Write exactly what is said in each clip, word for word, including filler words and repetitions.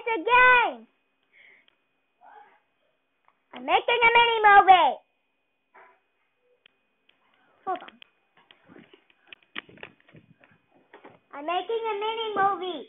it's a game. I'm making a mini movie. Hold on. I'm making a mini movie.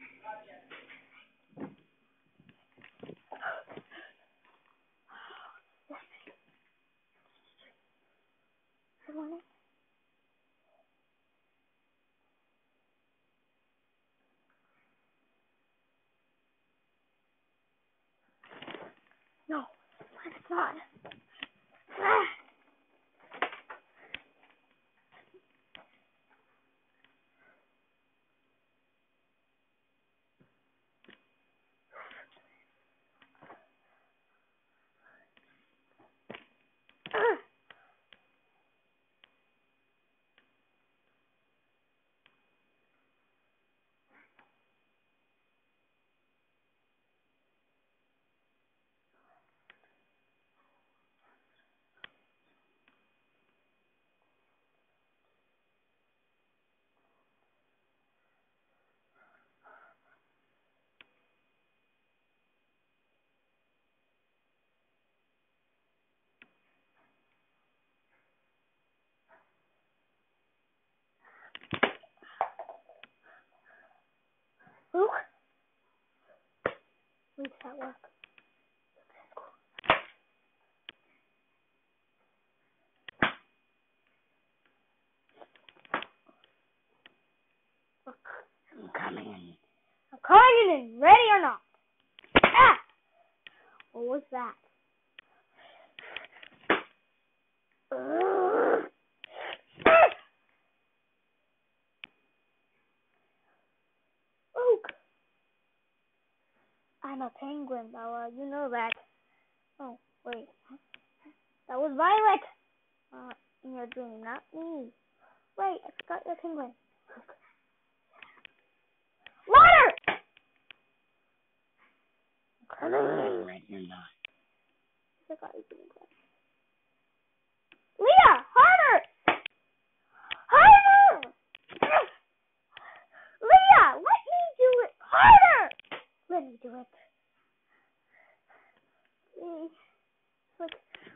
No, it's not. Ah. Luke? Wait, does that work? Look, I'm coming in. I'm coming in, ready or not. Ah! What was that? Uh, Luke! I'm a penguin, Bella. You know that. Oh, wait. That was Violet. Uh, in your dream, not me. Wait, I forgot your penguin. Water! Come on, right you're not. I forgot your penguin. Leah, harder! Harder! Leah, let me do it. Harder! Let me do it. Please. Look.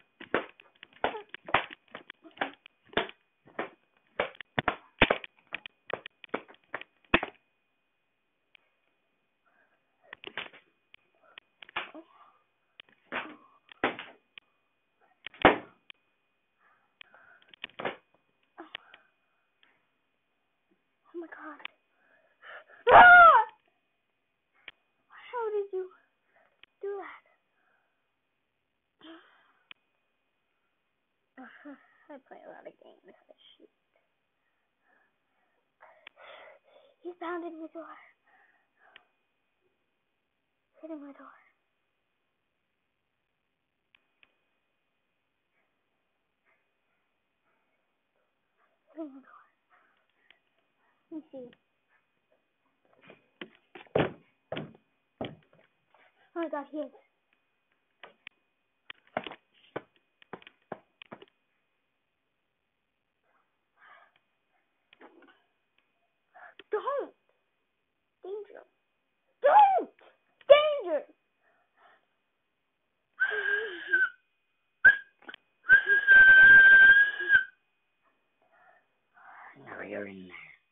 Oh my god. Ah! How did you do that? I play a lot of games. Shoot. He pounded my door. Hitting my door. Hitting my door. Let me see. Oh my god, he is. Don't! Danger. Don't! Danger! Now you're in there.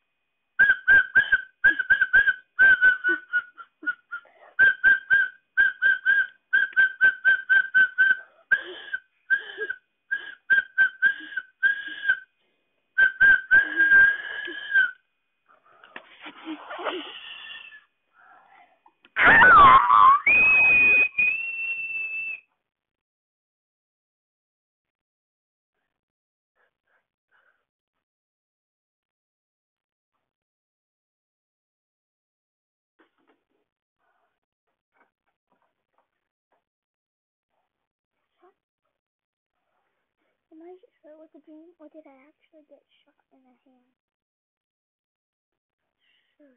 Am I sure it was a dream, or did I actually get shot in the hand? Sure.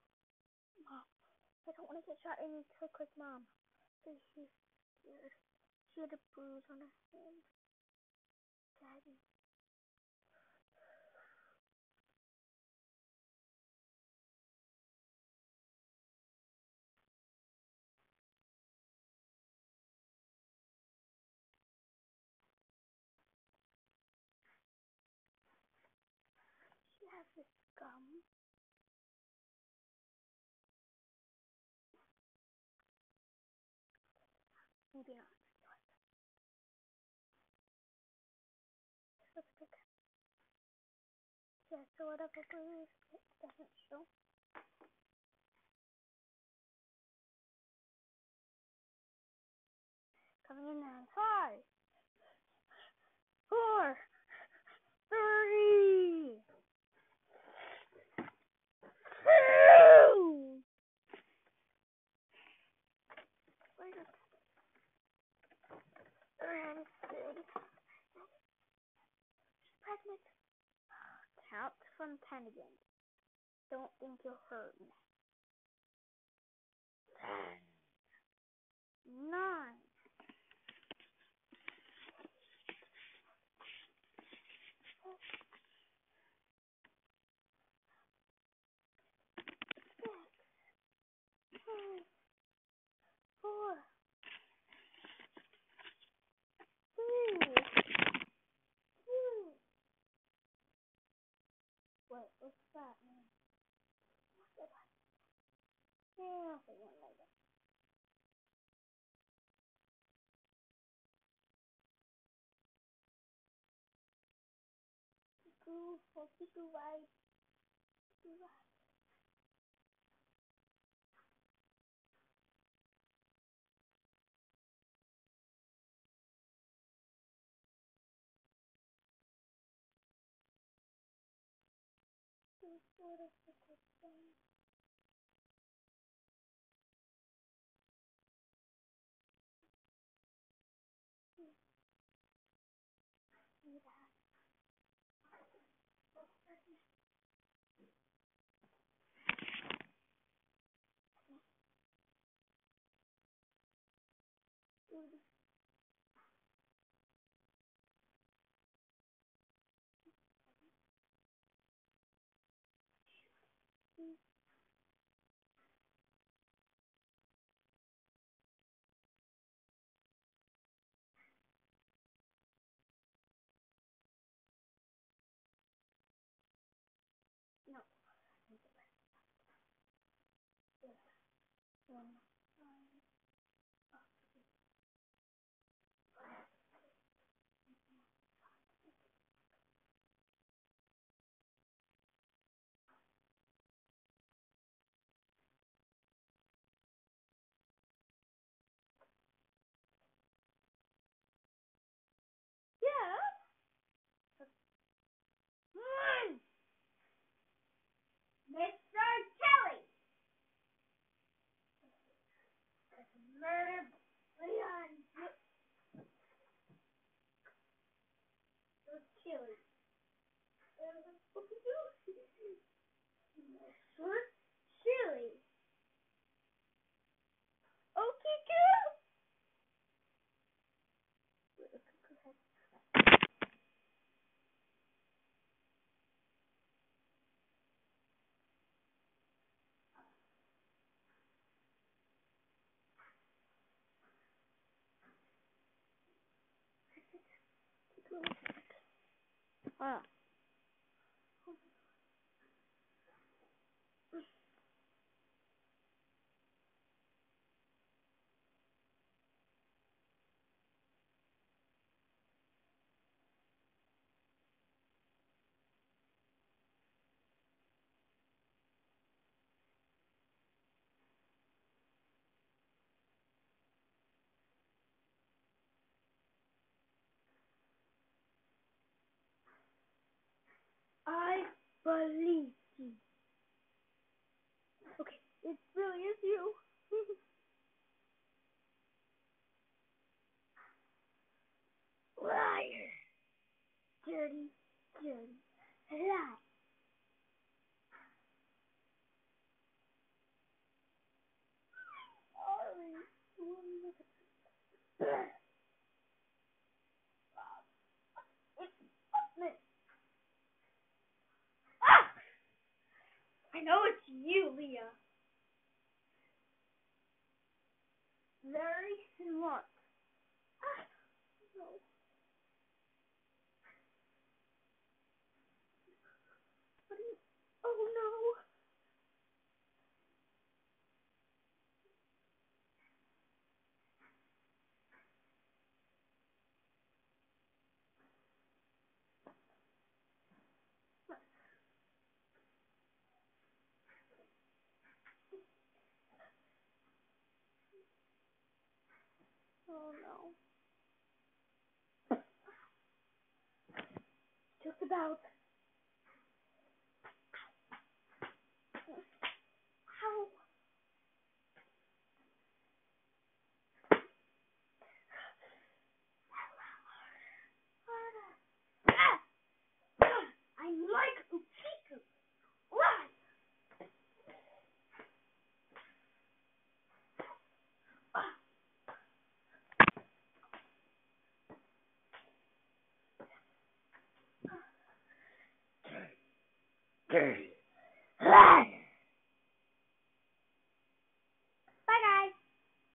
Mom, I don't want to get shot in so quick, Mom. Please, she's scared. She had a bruise on her hand. Daddy. She has this gum. Maybe not. Let's look. She has sort of a bruise. It doesn't show. Coming in now. Five, four, three, two. Where's it? And good. She's pregnant. Count from ten again. Don't think you'll hurt me. Ten. Nine. Five, four, three, two. Wait, what's that mean? Yeah, I'll figure it later. Go, go right, go right. Do sort of the good thing. See that? Good. No. One. Yeah. One. Mister Kelly. Murder Leon. Mister Kelly. Mister Chili. Okay, girl. Ah. I believe you. Okay, it really is you. Liar. Dirty, dirty lie. Sorry. I know it's you, Leah. Very smart. Ah, no. What are you? Oh no. Oh no. Just about. How? Ah! I like Uchiku. Why? Okay.